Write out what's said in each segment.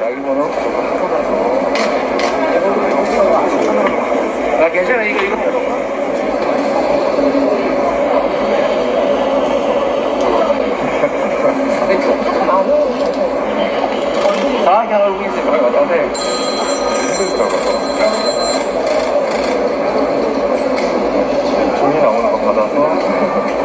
자기번호 나 괜찮아 이거 다 그냥 알고 있지 말 갖다 대 돈이 나오는 거 받아서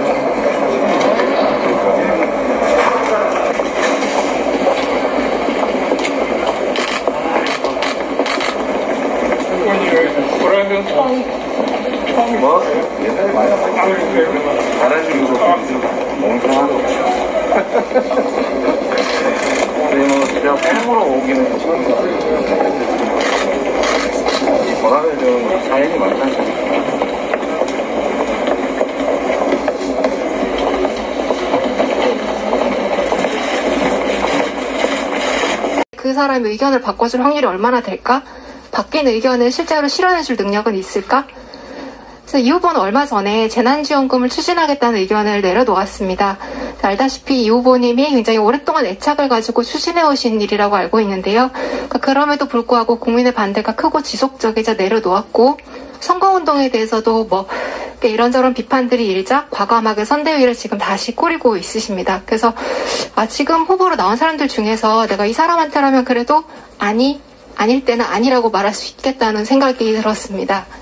그러면 처음이 뭐? 옛날에 많이 다른 식으로 멍청하고 근데 뭐 진짜 폼으로 오기는 처음이다 전화를 좀 사연이 많지 않습니까? 그 사람의 의견을 바꿔줄 확률이 얼마나 될까? 바뀐 의견을 실제로 실현해줄 능력은 있을까? 그래서 이 후보는 얼마 전에 재난지원금을 추진하겠다는 의견을 내려놓았습니다. 알다시피 이 후보님이 굉장히 오랫동안 애착을 가지고 추진해오신 일이라고 알고 있는데요. 그럼에도 불구하고 국민의 반대가 크고 지속적이자 내려놓았고 선거운동에 대해서도 이런저런 비판들이 일자 과감하게 선대위를 지금 다시 꾸리고 있으십니다. 그래서 지금 후보로 나온 사람들 중에서 내가 이 사람한테라면 그래도 아닐 때는 아니라고 말할 수 있겠다는 생각이 들었습니다.